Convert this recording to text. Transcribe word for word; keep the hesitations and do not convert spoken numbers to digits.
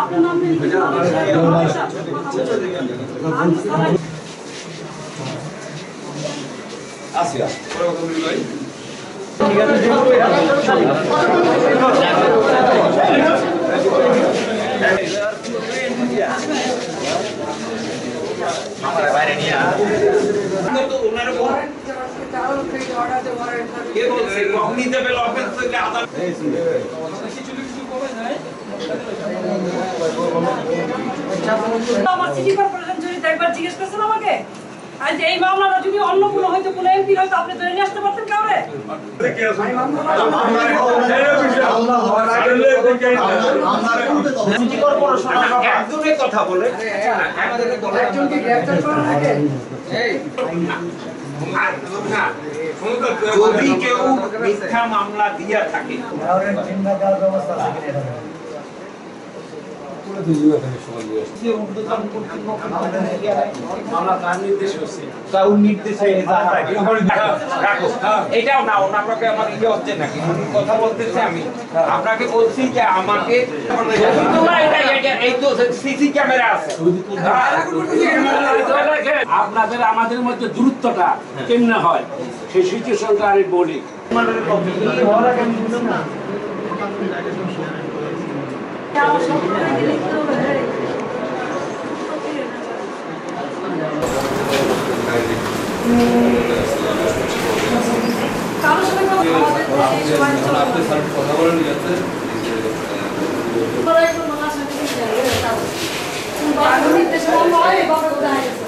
আপনার নাম নেই আসিয়া পরে কথা বলি ভাই ঠিক আছে আমার বাইরে নিয়ে তো ওনার কে বলছে কখনই দেবে অফিস থেকে আদালত কিছু কিছু কমে যায় আমার সিটি কর্পোরেশন যদি একবার জিজ্ঞেস করছেন আমাকে আজ এই মামলাটা যদি অন্য কোনো হয়তো কোনো এমপি হয়তো আপনি ধরে নিয়ে আসতে পারতেন কাউরে সিটি কর্পোরেশন একজনের কথা বলে একজনকে গ্রেফতার করা থাকে যদি কেউ মিথ্যা মামলা দিয়া থাকে এটাও না ওনাকে আমার ইয়ে হচ্ছে নাকি কথা বলতেছে আমি আপনাকে বলছি যে আমাকে এই তো সিসি ক্যামেরা আছে আপনাদের আমাদের মধ্যে দূরত্বটা কেমনে হয় সেই সিচুয়েশনটা আমি বলি কথা বলেন যাতে নির্দেশ